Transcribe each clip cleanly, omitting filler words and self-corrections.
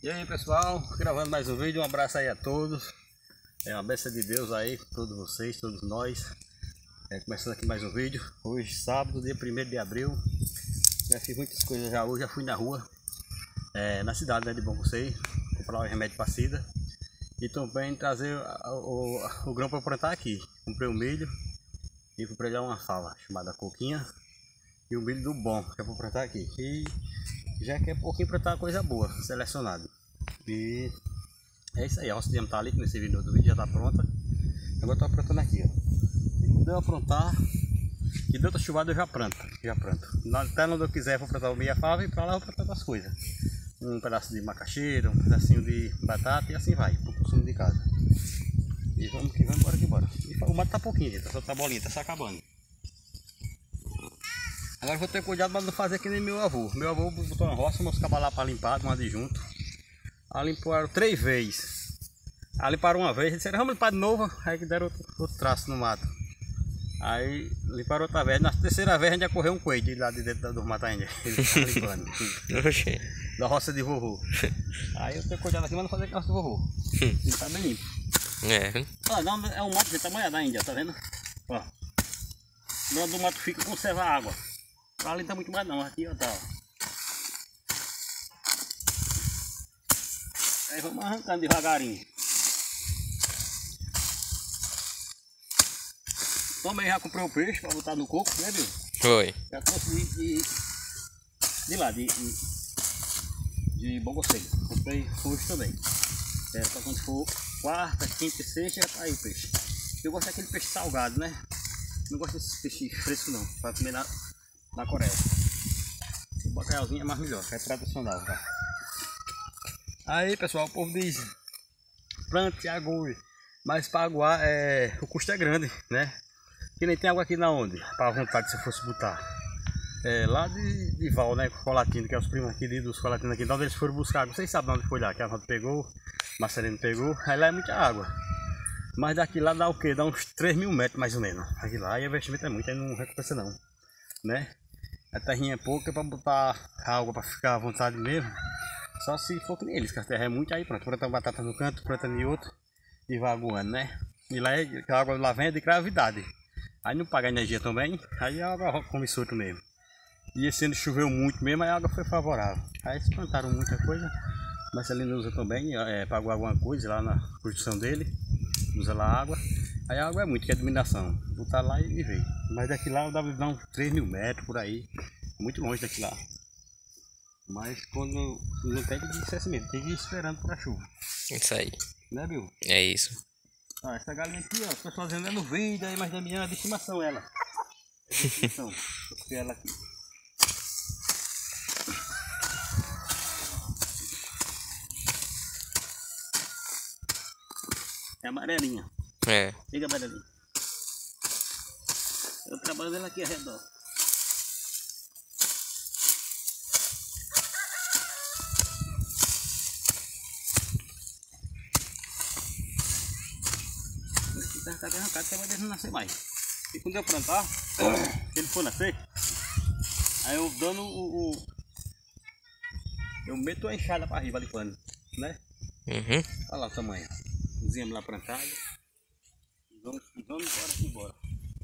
E aí pessoal, gravando mais um vídeo, um abraço aí a todos. É uma bênção de Deus aí, todos vocês, todos nós. Começando aqui mais um vídeo. Hoje sábado, dia 1º de abril. Já fiz muitas coisas já hoje, já fui na rua, na cidade, né, de Bom Conselho, comprar o remédio para sida. E também trazer o grão para plantar aqui. Comprei o milho e comprei já uma fava chamada coquinha. E o milho do bom, que é para plantar aqui. E já que é pouquinho para plantar coisa boa, selecionado. E é isso aí, a roça de tá ali, que nesse vídeo do vídeo já está pronta. Agora estou plantando aqui, ó. E quando eu aprontar, e deu outra chuvada eu já planto. Até onde eu quiser vou plantar o meia fava e para lá eu vou plantar outras coisas. Um pedaço de macaxeira, um pedacinho de batata e assim vai, para o consumo de casa. E vamos que vamos, bora que bora. E o mato tá pouquinho, gente, só tá bolinha, tá se acabando. Agora vou ter cuidado para não fazer que nem meu avô. Meu avô botou uma roça, meus cabos lá para limpar, um adjunto. Aí limparam 3 vezes. Aí limparam uma vez, disseram vamos limpar de novo. Aí que deram outro traço no mato. Aí limparam outra vez. Na terceira vez a gente já correu um coelho de lá de dentro do mato ainda. Ele tá limpando. Da roça de vovô. Aí eu tenho cuidado aqui, mas não fazer que a roça de vovô. Ele tá bem limpo. Ó, não, é um mato de tamanho da Índia, tá vendo? Ó. Do do mato fica, conserva a água. Ali não tá muito mais não, aqui ó, tá. Ó. Aí vamos arrancando devagarinho. Também já comprei o peixe para botar no coco, né, viu? Foi. Já trouxe de lá, de Bom Conselho. Comprei hoje também. Para quando for quarta, quinta e sexta já tá aí o peixe. Eu gosto daquele peixe salgado, né? Não gosto desse peixe fresco não, para comer na Coreia. O bacalhauzinho é mais melhor, é tradicional, tá? Aí pessoal, o povo diz plante água, mas para aguar o custo é grande, né? Que nem tem água aqui na onde, para vontade se fosse botar. Lá de Val, né? Colatina, que é os primos aqui dos Colatinos aqui, então eles foram buscar água. Vocês sabem onde foi lá, que a Arnaldo pegou, Marcelino pegou, aí lá é muita água. Mas daqui lá dá o que? Dá uns 3.000 metros mais ou menos. Aqui lá, e o investimento é muito, aí não recompensa não, né? A terrinha é pouca para botar água para ficar à vontade mesmo. Só se for que nem eles, que a terra é muito, aí pronto, plantando batata no canto, plantando em outro e vaguando, né? E lá a água lá vem de gravidade. Aí não paga energia também, aí a água come solto mesmo. E esse ano choveu muito mesmo, aí a água foi favorável. Aí eles plantaram muita coisa, mas ele usa também, pagou alguma coisa lá na produção dele, usa lá água. Aí a água é muito, que é dominação, botar lá e ver. Mas daqui lá dá uns 3.000 metros por aí, muito longe daqui lá. Mas quando não tem que ser assim mesmo, tem que ir esperando para a chuva. Isso aí. Né, Bill? É isso. Ó, essa galinha aqui, ó, tô fazendo no vídeo aí, mas da minha é de estimação ela. É de estimação. Vou criar ela aqui. É amarelinha. É. Liga amarelinha. Eu trabalho ela aqui ao redor. Tá bem arrancado, que vai deixar nascer mais. E quando eu plantar, se ele for nascer, aí eu dando eu meto a enxada para arriba ali plano, né? Olha lá o tamanho. Fizemos lá plantado. E vamos embora.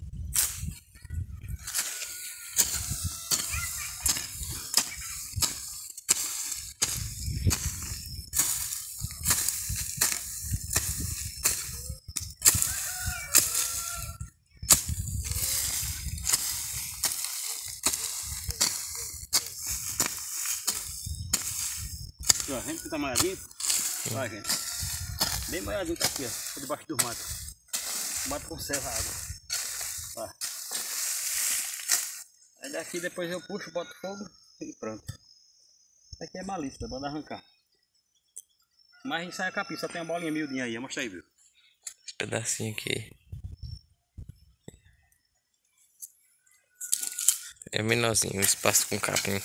Aqui, ó, a gente que tá molhadinho, olha gente, bem molhadinho tá aqui, ó, debaixo do mato. O mato conserva a água. Ó. Aí daqui depois eu puxo, boto fogo e pronto. Isso aqui é malícia, bora arrancar. Mas isso aí é capim, só tem uma bolinha miudinha aí, mostra aí, viu? Esse pedacinho aqui. É menorzinho, o espaço com capim.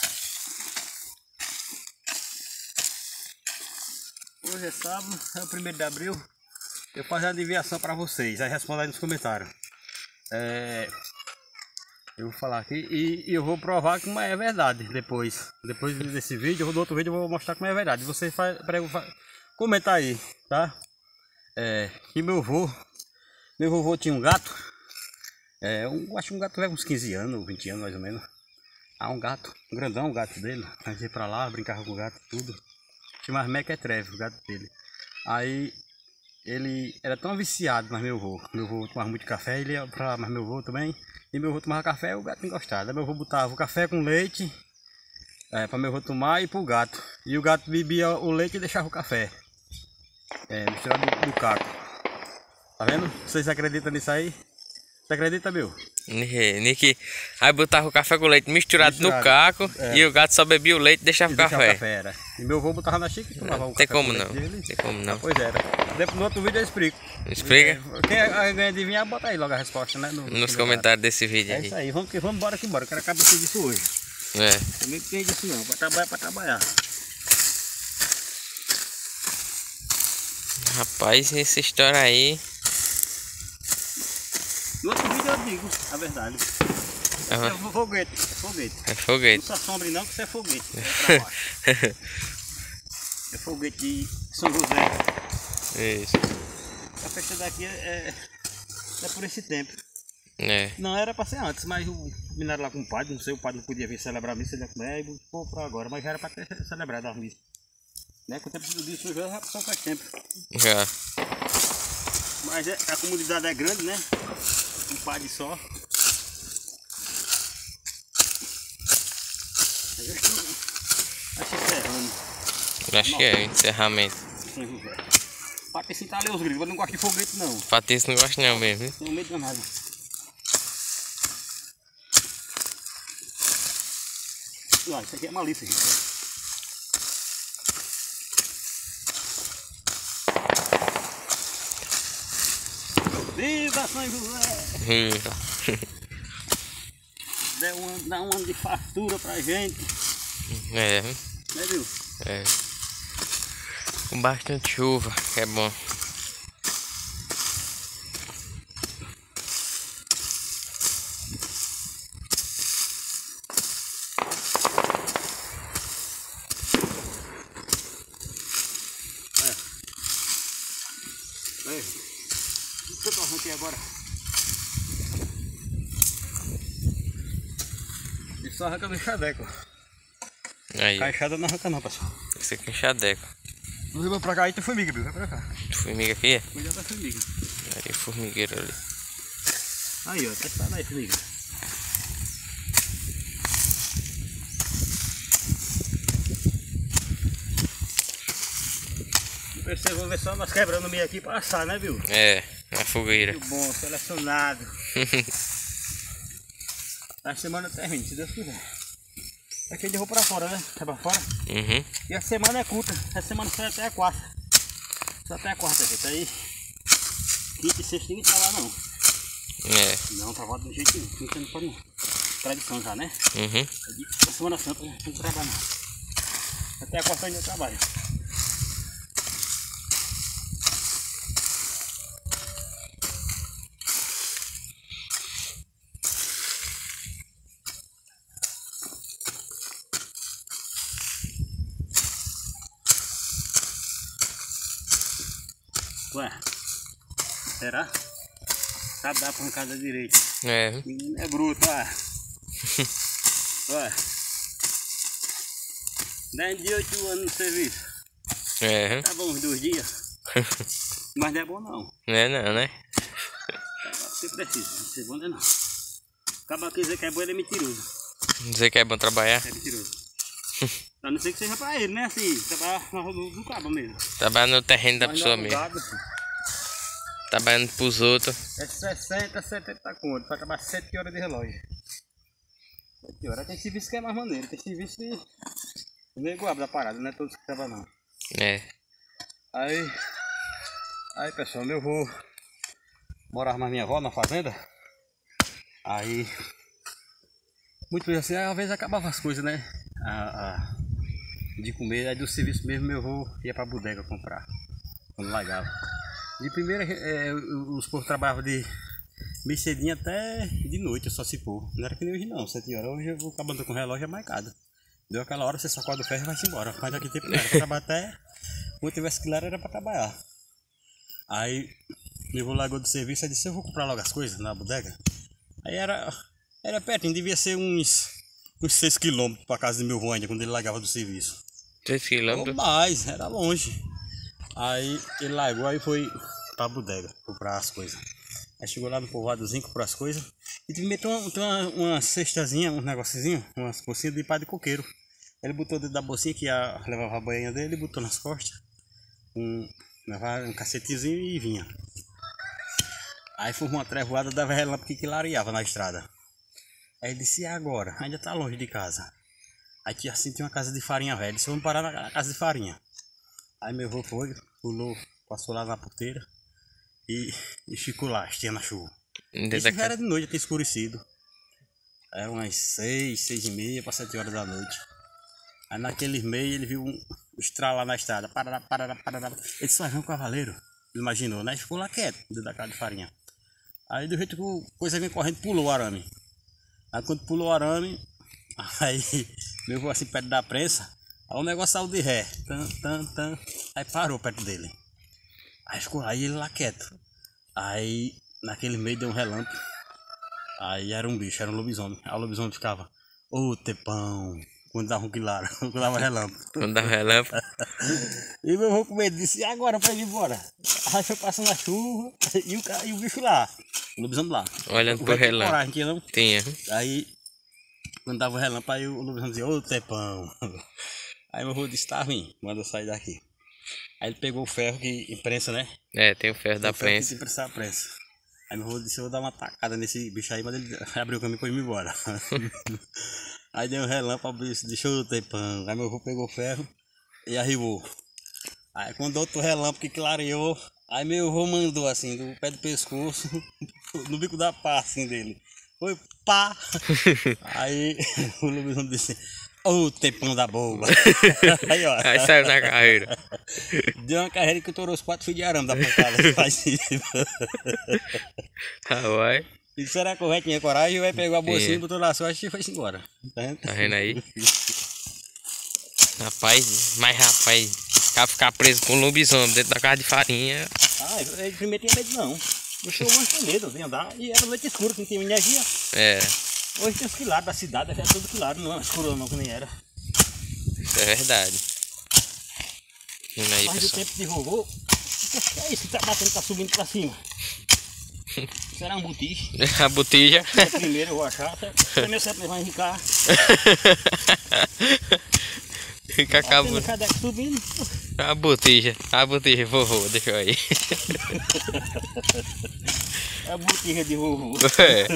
Hoje é sábado, é o 1º de abril. Eu faço a adivinhação para vocês, aí responda aí nos comentários. Eu vou falar aqui e eu vou provar como é verdade depois. Depois desse vídeo, do outro vídeo eu vou mostrar como é verdade. Você comenta aí, tá? Que meu vovô tinha um gato. Acho que um gato leva uns 15 anos, 20 anos mais ou menos. Um gato, um grandão o gato dele. A gente ia pra lá, brincava com o gato tudo. Chamava Mequetrefe, o gato dele. Aí ele era tão viciado, mas meu avô tomava muito café, ele ia pra lá, mas meu avô também. E meu avô tomava café e o gato não gostava. Aí meu avô botava o café com leite para meu avô tomar e pro gato. E o gato bebia o leite e deixava o café misturado do caco. Tá vendo? Vocês acreditam nisso aí? Você acredita, meu? Niki, aí botava o café com leite misturado no caco e o gato só bebia o leite e deixava o café. E meu avô botava na xícara e tomava o café. Tem como não, tem como não. Pois era. No outro vídeo eu explico. Explica? Quem ganha adivinhar, bota aí logo a resposta, né? Nos comentários desse vídeo aí. É isso aí, vamos embora que embora. Eu quero acabar disso hoje. Também tem disso não, pra trabalhar. Rapaz, essa história aí. No outro vídeo eu digo a verdade. É foguete. É foguete. Não se assombre não que isso é foguete. É foguete de São José. Isso. A festa daqui é por esse tempo. É. Não era pra ser antes, mas o minério lá com o padre, não sei, o padre não podia vir celebrar a missa, ele ia comer e ficou pra agora, mas já era pra ter celebrado a missa. Né? Com o tempo do São José já passou faz tempo. Já. Mas a comunidade é grande, né? Um padre só. Acho que é encerramento. Patrícia tá ali os gringos, eu não gosto de foguete não. Patrícia não gosta não mesmo. Tenho medo de nada. Olha, isso aqui é malícia, gente. Viva São José! Dá um ano de fartura pra gente. Né, viu? Com bastante chuva, que é bom. Deixa eu tornar aqui agora. Isso só arranca do enxadeco. Aí. Caixada não arranca não, pessoal. Esse aqui é enxadeco. Vou pra cá, aí tem formiga, viu? Vai pra cá. Formiga aqui? Cuidado da formiga. Aí, formigueiro ali. Aí, ó, tá esperando aí, formiga. Vocês vão ver só nós quebrando o meio aqui pra assar, né, viu? Na fogueira. Muito bom, selecionado. A semana termina, se Deus quiser. Aqui eu vou pra fora, né? Vai pra fora. E a semana é curta. Essa semana só até a quarta. Só até a quarta, gente. Aí, quinta e sexta ninguém tá lá, não. Não, tá volta do jeito nenhum. Quinta não pode não. Tradição já, né? A semana santa, né? Não trabalha não. Até a quarta ainda eu trabalho. Ué, será? Sabe dar pancada direito. Menino é bruto, Ué. 10 de 8 anos no serviço. Tá bom uns 2 dias. Mas não é bom não. Não é não, né? Você precisa, não ser bom não é não. Acaba que dizer que é bom, ele é mentiroso. Dizer que é bom trabalhar? É mentiroso. A não ser que seja pra ele, né? Assim, trabalhar no cabo mesmo. Trabalhar no terreno da pessoa mesmo. Trabalhando pros outros. É 60, 70 conto, pra trabalhar 7 horas de relógio. 7 horas. Tem serviço que é mais maneiro, tem serviço que o nego abre da parada, não é todos que trabalham não. Aí pessoal, eu vou morar na minha avó, na fazenda. Aí, muito bem assim, às vezes acabava as coisas, né? De comer, aí do serviço mesmo eu ia pra bodega comprar, quando largava. De primeira, os povos trabalhavam de bem cedinho até de noite, só se pôr. Não era que nem hoje não, 7 horas. Hoje eu vou acabando com o relógio é marcado. Deu aquela hora, você sacode o ferro e vai-se embora. Mas aqui tempo não era pra trabalhar até... Quando tivesse que lá era pra trabalhar. Aí, eu vou largou do serviço, aí disse, eu vou comprar logo as coisas na bodega. Aí era pertinho, devia ser uns 6 km pra casa do meu avô ainda, quando ele largava do serviço. 6 km? Ou mais, era longe. Aí ele largou, aí foi pra bodega comprar as coisas. Aí chegou lá no povoadozinho, comprou as coisas. E meteu uma cestazinha, um negocinho, umas bolsinhas de pá de coqueiro. Ele botou dentro da bolsinha que levava a boinha dele, botou nas costas. Levava um cacetezinho e vinha. Aí foi uma trevoada da relâmpago que clareava na estrada. Aí ele disse, e agora? Ainda tá longe de casa. Aí tinha assim, tinha uma casa de farinha velha. Disse, vamos parar na casa de farinha. Aí meu avô foi, pulou, passou lá na porteira e ficou lá, estiando na chuva. Isso já era de noite, já tinha escurecido. Era umas 6h30 para 7 horas da noite. Aí naquele meio ele viu um estralar na estrada. Parará. Ele disse, vai ver um cavaleiro. Ele imaginou, né? Ficou lá quieto, dentro da casa de farinha. Aí do jeito que a coisa vem correndo, pulou o arame. Aí quando pulou o arame, aí meu avô assim perto da prensa, aí o negócio saiu de ré. Aí parou perto dele. Aí ficou aí ele lá quieto. Aí naquele meio deu um relâmpago. Aí era um bicho, era um lobisomem. Aí o lobisomem ficava, ô Tepão, quando dava um claro, quando dava relâmpago. Quando dava relâmpago. E meu avô com medo disse, e agora pra ir embora? Aí foi passando a chuva e o bicho lá, o lobisomem lá. Olhando pro relâmpago. Tinha, não? Tinha. Aí quando dava o relâmpago, aí o lobisomem dizia, ô Tepão. Aí meu avô disse, tá ruim, manda eu sair daqui. Aí ele pegou o ferro que imprensa, né? É, tem o ferro da prensa. Tem que imprensar a prensa. Aí meu avô disse, eu vou dar uma tacada nesse bicho aí, mas ele abriu o caminho pra ir embora. Aí deu um relâmpago, o bicho deixou o Tepão. Aí meu avô pegou o ferro e arribou. Aí quando outro relâmpago que clareou, aí meu avô mandou assim, do pé do pescoço, no bico da pá assim dele. Foi pá! Aí o lobisomem disse, ô Tepão da boba! Aí ó. Aí saiu na carreira. Deu uma carreira que estourou os 4 fios de arame da pancada. Vai. E será que o velho tinha coragem? Vai pegar a bolsinha, botou na sorte e foi embora. Tá vendo aí? Rapaz, cara ficar preso com um lobisomem dentro da casa de farinha. Ah, ele primeiro tinha medo não. Eu sou mais com medo, vinha andar e era noite escura, que não tinha energia. É. Hoje tem os quilares da cidade, é tudo quilaro, não é escuro não, que nem era. Isso é verdade. Vendo aí, Mas o pessoal. tempo de vovô, o que é isso que tá batendo, tá subindo pra cima? Será um butiche? A botija. Primeiro eu vou achar, você meu sempre vai enricar. Fica acabando. Subindo. A botija, vovô, deixa eu aí. É a botija de vovô. É.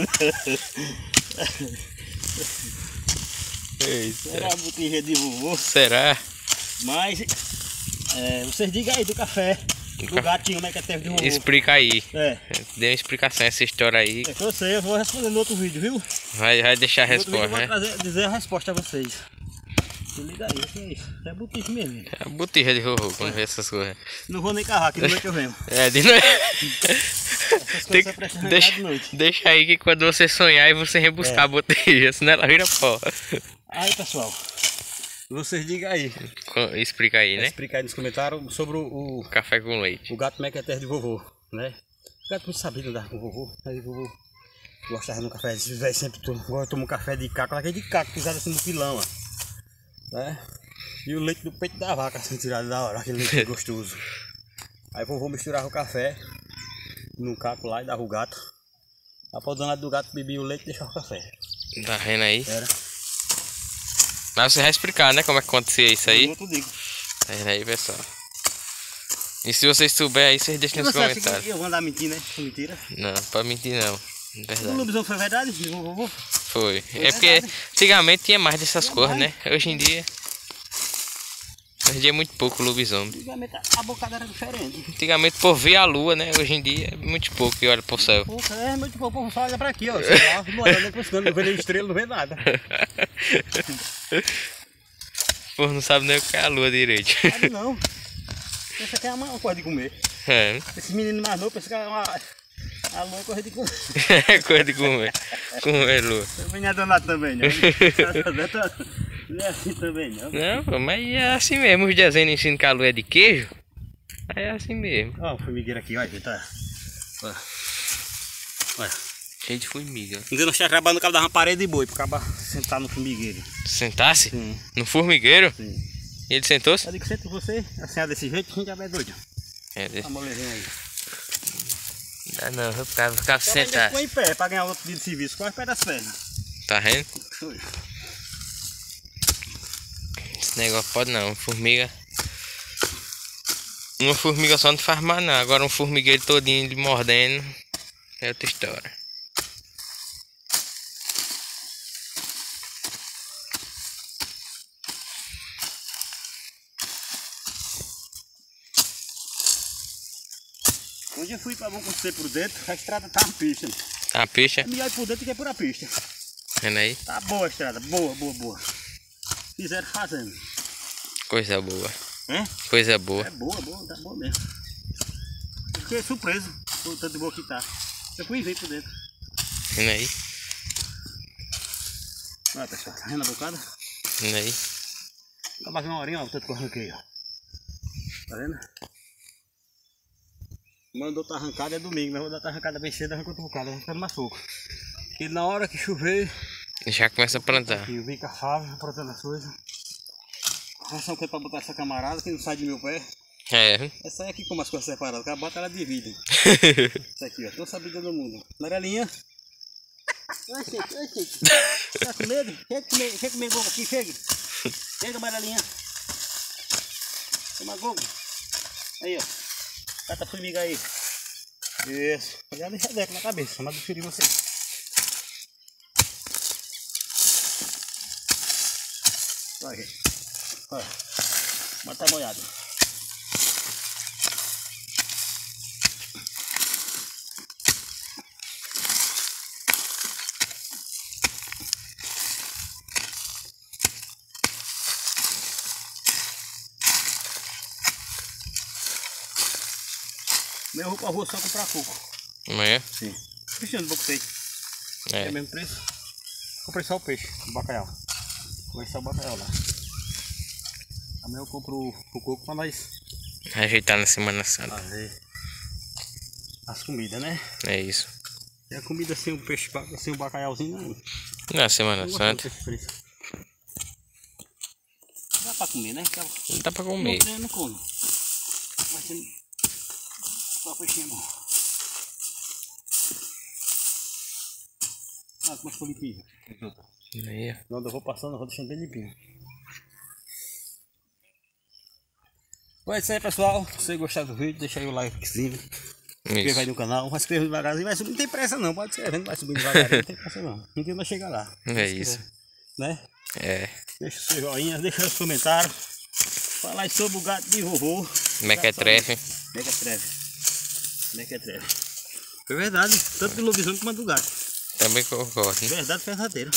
Eita. Será a botija de vovô? Será? Mas, vocês digam aí do café, do gatinho, como é que teve de vovô. Explica aí. É. Dê uma explicação essa história aí. É que eu sei, eu vou responder no outro vídeo, viu? Vai deixar a No outro vídeo resposta, eu né? vou dizer a resposta a vocês. Se liga aí, o que é isso? É botija mesmo. É a botija de vovô, quando vê essas coisas. Não vou nem carrar, que de noite eu venho. É, de noite. Essas coisas só prestam arrancar de noite. Deixa aí que quando você sonhar e você vem buscar a botija, senão ela vira pó. Aí pessoal, vocês digam aí. Explica aí, né? Explica aí nos comentários sobre o Café com leite. o gato mequeter de vovô, né? O gato muito sabido andar com o vovô. Aí o vovô gostava de um café, esse velho sempre toma um café de caco, aquele de caco pisado assim no pilão, ó. Né? E o leite do peito da vaca assim tirado da hora, aquele leite gostoso. Aí o vovô misturava o café num caco lá e dava o gato. A podonada do gato bebia o leite e deixava o café. Tá vendo aí? Era. Mas você vai explicar, né, como é que acontecia isso aí? Eu digo. Tá vendo aí, pessoal? E se vocês souberem aí, vocês deixam nos Você acha comentários. que eu vou andar mentindo, né? Mentira. Não, pra mentir não. O Verdade. lobisomem foi verdade? De vovô? Foi. É porque antigamente tinha mais dessas cores, né? Hoje em dia é muito pouco lobisomem. Antigamente a bocada era diferente. Antigamente por ver a lua, né? Hoje em dia é muito pouco que olha pro céu. É muito pouco, o povo só olha pra aqui, ó. Não olha nem pros cantos, não vê nem estrela, não vê nada. Pô, não sabe nem o que é a lua direito. Sabe não. Essa aqui é uma coisa de comer. É. Esse menino mais novo, pensa que é A lua é coisa de comer. É coisa de comer. Comer lua. Também não é danado também, né? Não é assim também, não. Não, pô, mas é assim mesmo. Os desenhos ensinam que a lua é de queijo. É assim mesmo. Ó, o formigueiro aqui, olha, tá. Olha. Olha. Cheio de formiga. Um dia nós tínhamos trabalhando no cabo da uma parede de boi, para acabar sentar no formigueiro. Sentasse? Sim. No formigueiro? Sim. E ele sentou-se? Eu digo, senta você, assim, desse jeito, a gente já vai doido. É, desse... A molezinha aí. Não, não, eu ficava Só sentado. ficou em pé, para ganhar outro dia de serviço, quase pé das pernas. Tá vendo? Esse negócio pode não, formiga. Uma formiga só não faz mais não. Agora um formigueiro todinho lhe mordendo é outra história. Onde eu fui para Bom Conselho por dentro, a estrada tá uma pista. Tá a picha? É melhor ir por dentro que é por a pista. Vendo aí? Tá boa a estrada, boa, boa, boa. Fizeram fazendo. Coisa boa. É? Coisa boa. É boa, boa, tá boa mesmo. Eu fiquei surpreso com o tanto de boa que tá. Eu fui ver por dentro. Vendo aí? Olha pessoal, tá vendo a bocada? Vendo aí? Acaba uma horinha, ó, o tanto que eu arranquei, ó. Tá vendo? Mandou tá arrancada é domingo, mas vou dar tá arrancada bem cedo, arrancou outro bocado, arrancando mais pouco. E na hora que chover, Já começa a plantar. aqui, eu vim com a fava, plantando as coisas. Essa é uma coisa pra botar essa camarada que não sai de meu pé. É. Essa aí aqui como as coisas separadas, o bota ela divide. Essa aqui, ó, toda sabida do mundo. Amarelinha. Oi, gente, oi, gente. Tá com medo? Chega comer gogo aqui, chega. Chega, amarelinha. Toma gogo. Aí, ó. Cata a formiga aí. Isso. Já deixa deco na cabeça, mas eu preferi você. Vai, gente. Olha. Bota a molhada. Eu vou pra rua só comprar coco. Amanhã? Sim. Cristiano, vou com é o mesmo preço? Comprei só o peixe, o bacalhau. Vou só o bacalhau lá. Amanhã eu compro o coco pra nós Ajeitar na Semana Santa. fazer as comidas, né? É isso. E a comida sem o peixe, sem o bacalhauzinho, não. Na Semana Não Santa. gosto de peixe frito. Dá pra comer, né? Não dá pra comer. Não, não como. Mas tem só peixinho bom. Ah, como ficou limpinho. Aí, ó. Quando eu vou passando, eu vou deixando bem limpinho. Bom, é isso aí, pessoal. Se você gostar do vídeo, deixa aí o likezinho. Se inscreva aí no canal. Vai escrever devagarzinho. Vai subir. Não tem pressa não. Pode escrever, não vai subir devagarzinho. Não tem pressa não. Ninguém vai chegar lá. É isso. Né? É. Deixa o seu joinha, deixa os comentários. Fala aí sobre o gato de vovô. Mequetrefe. Mequetrefe. Foi verdade. Tanto do lobisomem como do gato. Também concordo. Verdade verdadeira.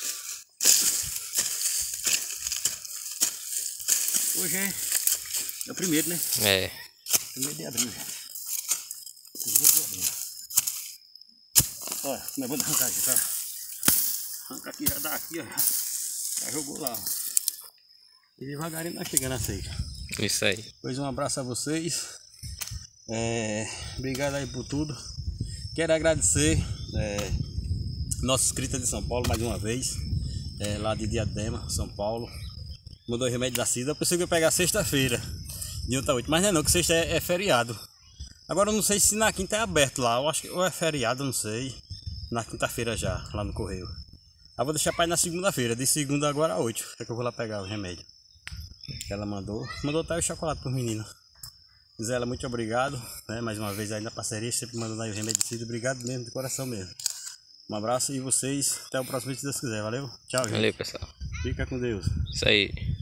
Hoje é o primeiro, né? É. 1º de abril já. 1º de abril. Olha, como é bom arrancar aqui, tá? Arranca aqui, já dá aqui, ó. Já jogou lá, ó. E devagarinho nós chegando a seca. Isso aí. Pois um abraço a vocês. Obrigado aí por tudo. Quero agradecer nosso inscrito de São Paulo mais uma vez. Lá de Diadema, São Paulo. Mandou remédio da Cida. Eu pensei que ia pegar sexta-feira, de 8 a 8, mas não é não, que sexta é feriado. Agora eu não sei se na quinta é aberto lá. Eu acho que ou é feriado, não sei. Na quinta-feira já, lá no correio. Eu vou deixar para ir na segunda-feira, de segunda agora a 8. É que eu vou lá pegar o remédio que ela mandou. Mandou até o chocolate pro menino. Zé, muito obrigado, né? Mais uma vez aí na parceria, sempre mandando aí o remédio de Cida. Obrigado mesmo, de coração mesmo. Um abraço e vocês, até o próximo vídeo se Deus quiser, valeu? Tchau, gente. Valeu, pessoal. Fica com Deus. Isso aí.